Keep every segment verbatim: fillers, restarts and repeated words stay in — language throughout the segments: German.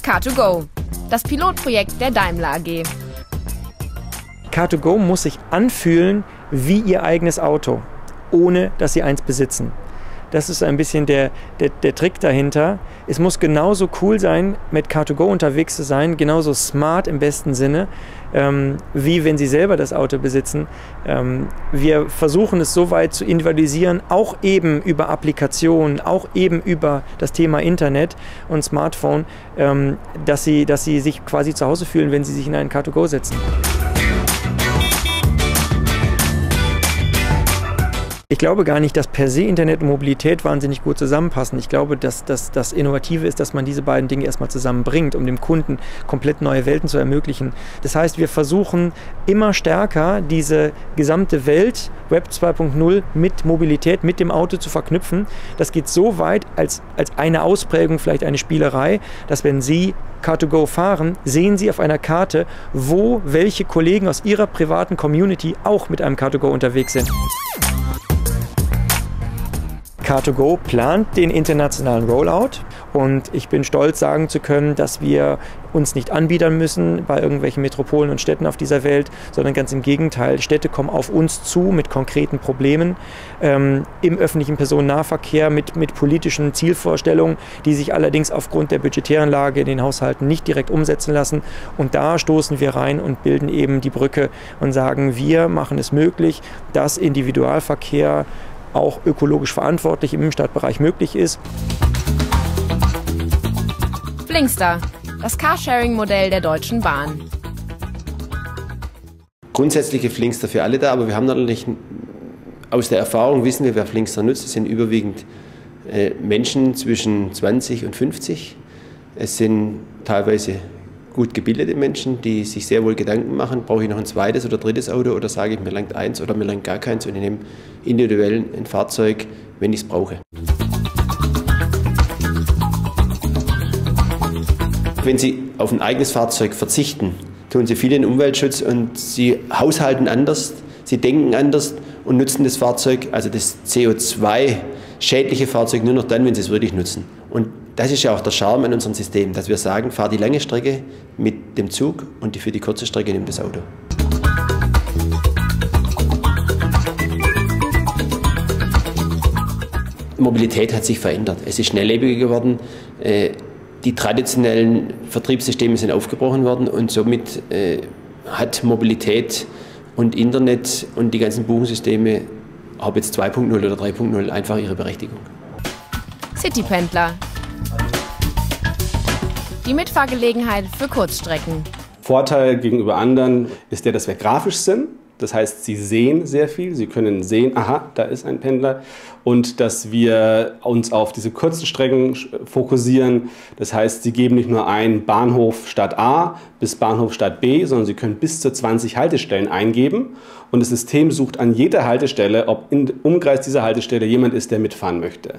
Car to Go, das Pilotprojekt der Daimler A G. Car to Go muss sich anfühlen wie Ihr eigenes Auto, ohne dass Sie eins besitzen. Das ist ein bisschen der, der, der Trick dahinter. Es muss genauso cool sein, mit Car to Go unterwegs zu sein, genauso smart im besten Sinne, ähm, wie wenn Sie selber das Auto besitzen. Ähm, wir versuchen es so weit zu individualisieren, auch eben über Applikationen, auch eben über das Thema Internet und Smartphone, ähm, dass Sie, dass Sie sich quasi zu Hause fühlen, wenn Sie sich in einen Car to Go setzen. Ich glaube gar nicht, dass per se Internet und Mobilität wahnsinnig gut zusammenpassen. Ich glaube, dass das Innovative ist, dass man diese beiden Dinge erstmal zusammenbringt, um dem Kunden komplett neue Welten zu ermöglichen. Das heißt, wir versuchen immer stärker, diese gesamte Welt, Web zwei Punkt null, mit Mobilität, mit dem Auto zu verknüpfen. Das geht so weit als, als eine Ausprägung, vielleicht eine Spielerei, dass wenn Sie Car to Go fahren, sehen Sie auf einer Karte, wo welche Kollegen aus Ihrer privaten Community auch mit einem Car to Go unterwegs sind. Car to Go plant den internationalen Rollout und ich bin stolz, sagen zu können, dass wir uns nicht anbiedern müssen bei irgendwelchen Metropolen und Städten auf dieser Welt, sondern ganz im Gegenteil. Städte kommen auf uns zu mit konkreten Problemen ähm, im öffentlichen Personennahverkehr, mit, mit politischen Zielvorstellungen, die sich allerdings aufgrund der budgetären Lage in den Haushalten nicht direkt umsetzen lassen. Und da stoßen wir rein und bilden eben die Brücke und sagen, wir machen es möglich, dass Individualverkehr auch ökologisch verantwortlich im Innenstadtbereich möglich ist. Flinkster, das Carsharing-Modell der Deutschen Bahn. Grundsätzliche Flinkster für alle da, aber wir haben natürlich aus der Erfahrung, wissen wir, wer Flinkster nutzt, das sind überwiegend äh, Menschen zwischen zwanzig und fünfzig. Es sind teilweise gut gebildete Menschen, die sich sehr wohl Gedanken machen, brauche ich noch ein zweites oder drittes Auto oder sage ich, mir langt eins oder mir langt gar keins und ich nehme individuell ein Fahrzeug, wenn ich es brauche. Wenn Sie auf ein eigenes Fahrzeug verzichten, tun Sie viel in den Umweltschutz und Sie haushalten anders, Sie denken anders und nutzen das Fahrzeug, also das C O zwei schädliche Fahrzeug, nur noch dann, wenn Sie es wirklich nutzen. Und das ist ja auch der Charme an unserem System, dass wir sagen, fahr die lange Strecke mit dem Zug und für die kurze Strecke nimm das Auto. Mobilität hat sich verändert. Es ist schnelllebiger geworden. Die traditionellen Vertriebssysteme sind aufgebrochen worden und somit hat Mobilität und Internet und die ganzen Buchungssysteme, ob jetzt zwei Punkt null oder drei Punkt null, einfach ihre Berechtigung. Citypendler. Die Mitfahrgelegenheit für Kurzstrecken. Vorteil gegenüber anderen ist der, dass wir grafisch sind. Das heißt, Sie sehen sehr viel. Sie können sehen, aha, da ist ein Pendler. Und dass wir uns auf diese kurzen Strecken fokussieren. Das heißt, Sie geben nicht nur ein Bahnhof Stadt A bis Bahnhof Stadt B, sondern Sie können bis zu zwanzig Haltestellen eingeben. Und das System sucht an jeder Haltestelle, ob im Umkreis dieser Haltestelle jemand ist, der mitfahren möchte.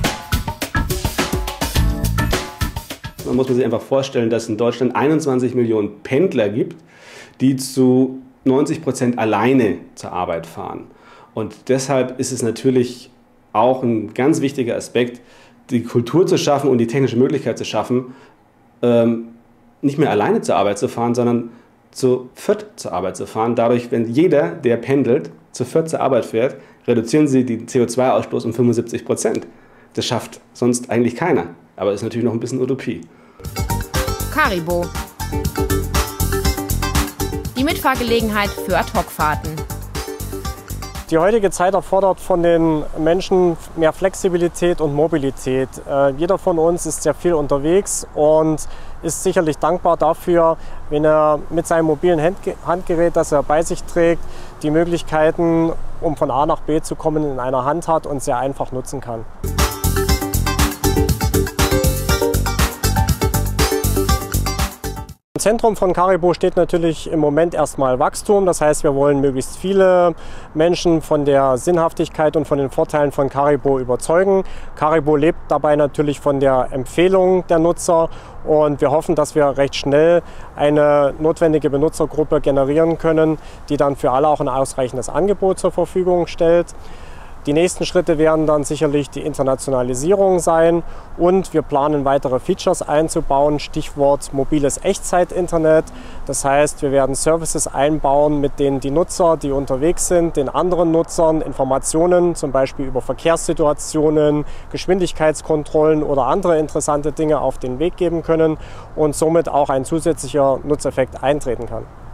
Man muss sich einfach vorstellen, dass es in Deutschland einundzwanzig Millionen Pendler gibt, die zu neunzig Prozent alleine zur Arbeit fahren. Und deshalb ist es natürlich auch ein ganz wichtiger Aspekt, die Kultur zu schaffen und die technische Möglichkeit zu schaffen, ähm, nicht mehr alleine zur Arbeit zu fahren, sondern zu viert zur Arbeit zu fahren. Dadurch, wenn jeder, der pendelt, zu viert zur Arbeit fährt, reduzieren Sie den C O zwei Ausstoß um fünfundsiebzig Prozent. Das schafft sonst eigentlich keiner. Aber das ist natürlich noch ein bisschen Utopie. Caribo. Die Mitfahrgelegenheit für Ad-Hoc-Fahrten. Die heutige Zeit erfordert von den Menschen mehr Flexibilität und Mobilität. Äh, jeder von uns ist sehr viel unterwegs und ist sicherlich dankbar dafür, wenn er mit seinem mobilen Handgerät, das er bei sich trägt, die Möglichkeiten, um von A nach B zu kommen, in einer Hand hat und sehr einfach nutzen kann. Im Zentrum von Caribo steht natürlich im Moment erstmal Wachstum. Das heißt, wir wollen möglichst viele Menschen von der Sinnhaftigkeit und von den Vorteilen von Caribo überzeugen. Caribo lebt dabei natürlich von der Empfehlung der Nutzer und wir hoffen, dass wir recht schnell eine notwendige Benutzergruppe generieren können, die dann für alle auch ein ausreichendes Angebot zur Verfügung stellt. Die nächsten Schritte werden dann sicherlich die Internationalisierung sein und wir planen weitere Features einzubauen, Stichwort mobiles Echtzeit-Internet. Das heißt, wir werden Services einbauen, mit denen die Nutzer, die unterwegs sind, den anderen Nutzern Informationen, zum Beispiel über Verkehrssituationen, Geschwindigkeitskontrollen oder andere interessante Dinge auf den Weg geben können und somit auch ein zusätzlicher Nutzeffekt eintreten kann.